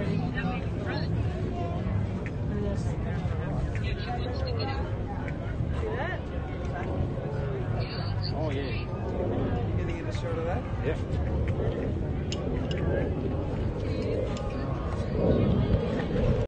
Oh yeah. You gonna get a shot of that? Yeah.